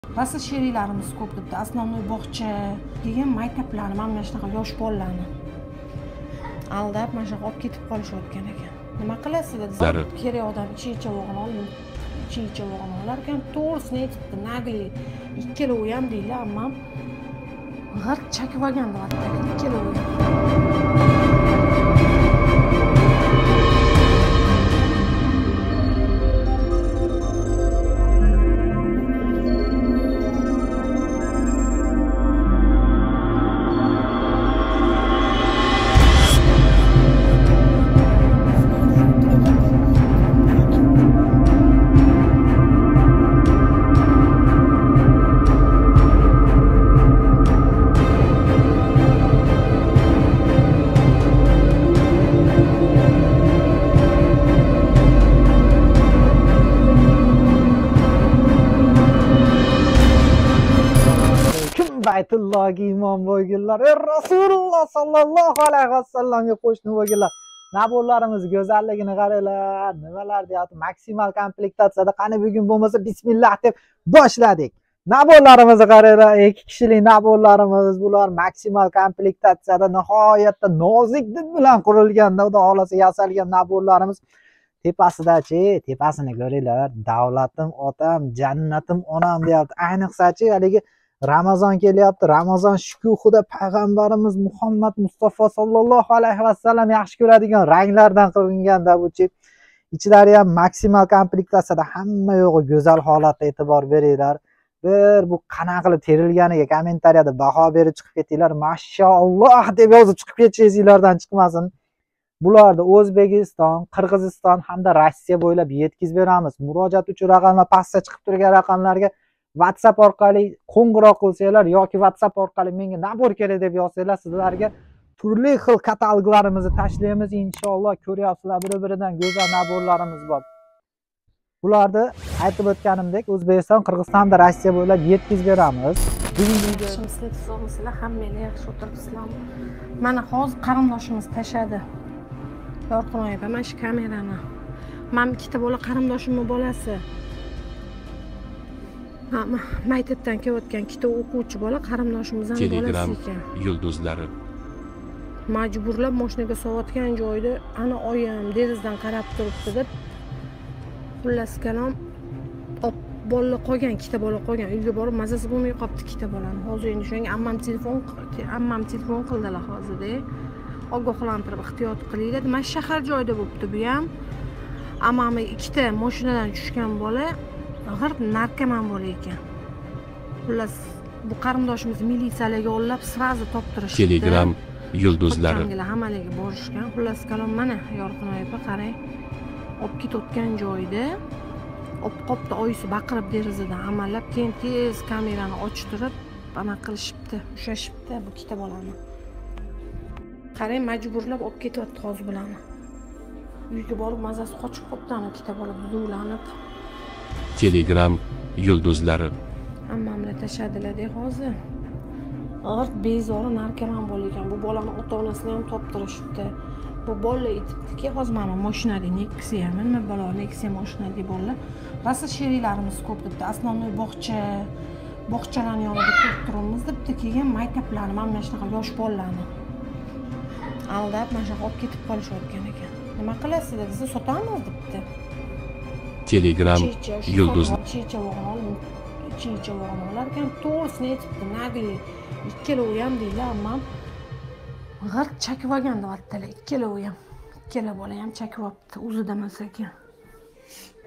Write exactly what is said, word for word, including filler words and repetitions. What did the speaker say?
Rosa sheriklarimiz ko'p debdi. Основной bog'cha degan maktablarni, mana shunaqa yosh bolalarni aldab, mana shunaqa olib ketib qolishayotgan ekan. Nima qilasizlar desa, kerak odam ichi-ichavog'ini olib, ichi-ichavog'ini olar ekan, to'g'risini aytibdi. Nagli ikkalovi ham deylar, ammo g'irt chakib olgan deyapti, ikkalovi ham. Baytullohga imom bo'lganlar, Rasululloh sallallohu alayhi vasallamga qo'shni bo'lganlar. Nabolarimiz go'zalligini qaranglar, nimalar deyapti, maksimal komplektatsiyada. Qani bugun bo'lmasa bismillah deb boshladik. Nabolarimizni qaranglar, ikki kishilik nabolarimiz bular maksimal komplektatsiyada nihoyatda nozik did bilan qurilganda, xudo xolasa yasalgan nabolarimiz. Tepasida-chi, tepasini ko'ringlar. Davlatim otam, jannatim onam deyapti. Ayniqsa-chi haligi Ramazon kelyapti. Ramazon shukuhida payg'ambarimiz Muhammad Mustafa sallallohu alayhi vasallam yaxshi ko'radigan ranglardan qilingan-da bu chip. Ichlari ham maksimal komplektatsiyada, hamma yo'g'i go'zal holatda, e'tibor beringlar. Bir bu qanaqa qilib terilganiga kommentariyada baho berib chiqib ketinglar. Mashalloh deb yozib chiqib ketishingizlardan chiqmasin. Bularni O'zbekiston, Qirg'iziston hamda Rossiya bo'ylab yetkazib beramiz. Murojaat uchun raqamlar pastda chiqib turgan raqamlarga WhatsApp orqali qo'ng'iroq qilsanglar yoki WhatsApp orqali menga nabor kerak deb yozsanglar, sizlarga turli xil kataloglarimizni tashlaymiz. Inshaalloh ko'ryapsizlar, bir-biridan go'zal naborlarimiz bor. Bularni aytib o'tganimdek O'zbekiston, Qirg'iziston va Rossiya bo'ylab yetkazib beramiz. Bugungi Yaxshimisizlar, sog'misizlar, hammanglar yaxshi o'tiribsizlarmi? Mana hozir qarindoshimiz tashadi. Yorqinoy opa, mana shu kamerani. Men ikkita bola qarindoshimning bolasi. Ha, maktabdan kelayotgan ikkita o'quvchi bola qarindoshimizning bolasi ekan. Yulduzlari Majburlab mashinaga so'yotgan joyda ana oyim derazadan qarab turibdi deb xullas kalom bola qolgan, ikkita bola qolgan. Uyga borib mazasi bo'lmay qolibdi ikkita bolani. Hozir endi shunga ammam telefon ammam telefon qildilar hozirda. Ogohlantirib ehtiyot qilinglar. Mana shahar joyida bo'libdi bu ham. Ammam ikkita mashinadan tushgan bola g'irt narkoman bola ekan. Xullas bu qarindoshimiz militsiyalarga olib sirazi toptirishdi. Telegram yulduzlari hammaligi borishgan. Xullas kalom mana Yorqinoy opa qarang. Olib ketayotgan joyda olib qopda oyisi baqirib derazadan amallab, keyin tez kamerani ochtirib ana qilishibdi, ushashibdi bu ikkita bolani. Qarang, majburlab olib ketyapti hozir bularni. Uyga borib mazasi qochib qopdi ana ikkita bola buzuvlanib. Telegram yulduzlari Hammamni tashadilar-da hozir. G'irt bezori narkoman bola ekan. Bu bolani ota-onasini ham toptirishibdi. Bu bola aytibdiki, hozir mana mashinada Nexia, nima bola Nexia mashinada bolalar. Rosa sheriklarimiz ko'p debdi. Основной bog'cha, bog'chalarning yonida ko'p turamiz debdi. Keyin maktablarni, mana shunaqa yosh bolalarni aldab, mana shunaqa olib ketib qolishayotgan ekan. Nima qilasizlar desa, sotamiz debdi. Telegram yulduz ichi-ichavog'ini olib, ichi-ichavog'ini olar ekan, to'g'risini aytibdi. Nagli ikkalovi ham deylar, ammo g'irt chakib olgan deyaptilar, ikkalovi ham. Ikkala bola ham chakib olibdi, o'zida emas ekan.